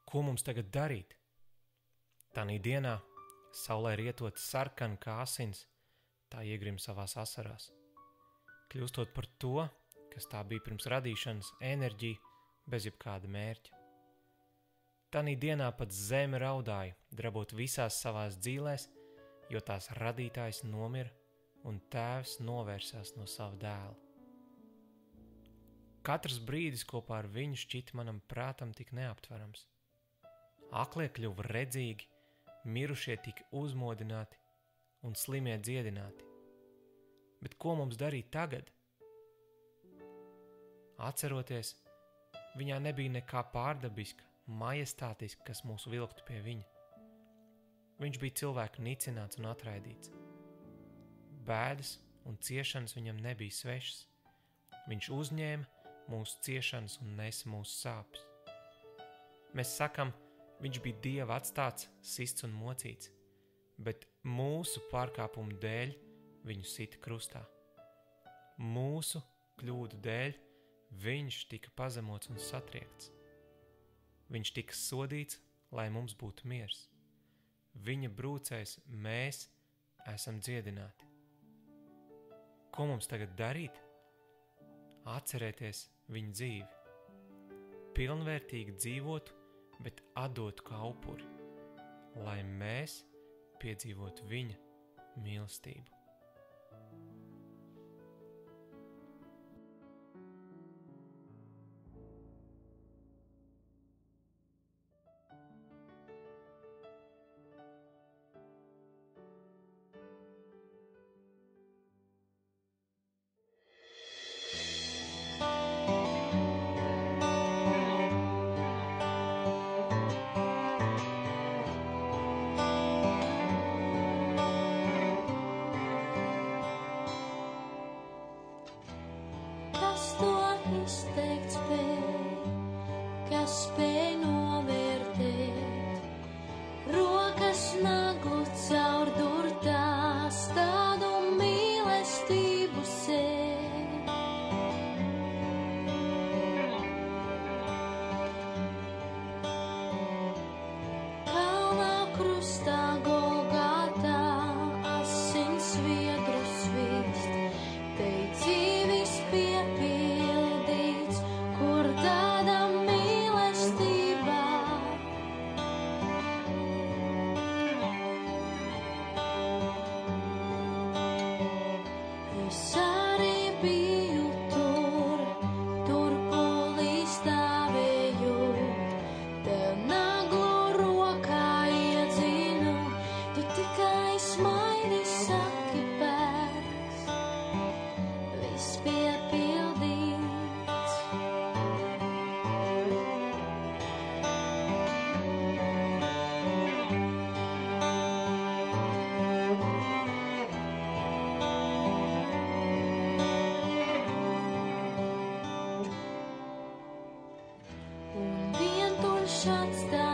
Ko mums tagad darīt? Tanī dienā saulē rietot sarkan kā asins, tā iegrim savās asarās. Kļūstot par to, kas tā bija pirms radīšanas, enerģija bez jebkāda mērķa. Tanī dienā pat zeme raudāja, drabot visās savās dzīlēs, jo tās radītājs nomira un tēvs novērsās no sava dēla. Katrs brīdis kopā ar viņu šķita manam prātam tik neaptverams. Aklie kļuva redzīgi, mirušie tika uzmodināti un slimie dziedināti. Bet ko mums darīt tagad? Atceroties, viņā nebija nekā pārdabiska, majestātiska, kas mūs vilktu pie viņa. Viņš bija cilvēku nicināts un atraidīts. Bēdas un ciešanas viņam nebija svešas. Viņš uzņēma mūsu ciešanas un nesa mūsu sāpes. Mēs sakam, viņš bija Dieva atstāts, sists un mocīts, bet mūsu pārkāpumu dēļ viņu sita krustā. Mūsu kļūdu dēļ viņš tika pazemots un satriekts. Viņš tika sodīts, lai mums būtu miers. Viņa brūcēs mēs esam dziedināti. Ko mums tagad darīt? Atcerēties viņa dzīvi. Pilnvērtīgi dzīvotu, bet atdotu kā upuri, lai mēs piedzīvotu viņa mīlestību. Izteikt spēj, kas spēj novērtēt, rokas naglu caur durtās, tādu mīlestību sēd. Kalnā krustā Golgātā asins sviedru svīst, te dzīvis piepildīts, kur tāda mīlestībā. Es arī biju tur polī stāvēju, tev naglu rokā iedzinu, tu tikai smaidi saki pēc, viss piepildīts. Un vientuļš atstā